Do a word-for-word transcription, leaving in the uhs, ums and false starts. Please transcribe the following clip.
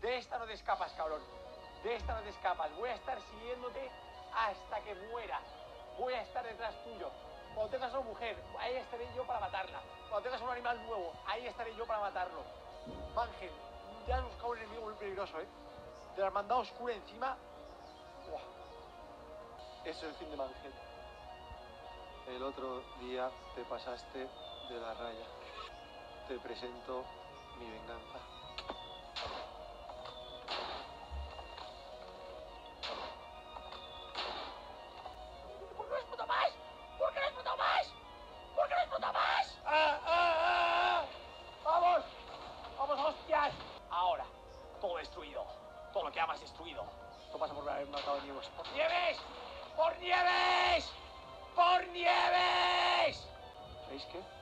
De esta no te escapas, cabrón. De esta no te escapas. Voy a estar siguiéndote hasta que mueras. Voy a estar detrás tuyo. Cuando tengas a una mujer, ahí estaré yo para matarla. Cuando tengas a un animal nuevo, ahí estaré yo para matarlo. Mangel, ya has buscado un enemigo muy peligroso, ¿eh? De la hermandad oscura encima. ¡Buah! Eso es el fin de Mangel. El otro día te pasaste de la raya. Te presento mi venganza. ¿Por qué no explota más? ¿Por qué no explota más? ¿Por qué no explota más? ¡Ah, ah, ah! ¡Vamos! ¡Vamos, hostias! Ahora, todo destruido. Todo lo que amas destruido. Esto pasa por haber matado a Nieves. ¡Por Nieves! ¡Por Nieves! ¡Por Nieves! ¿Veis qué?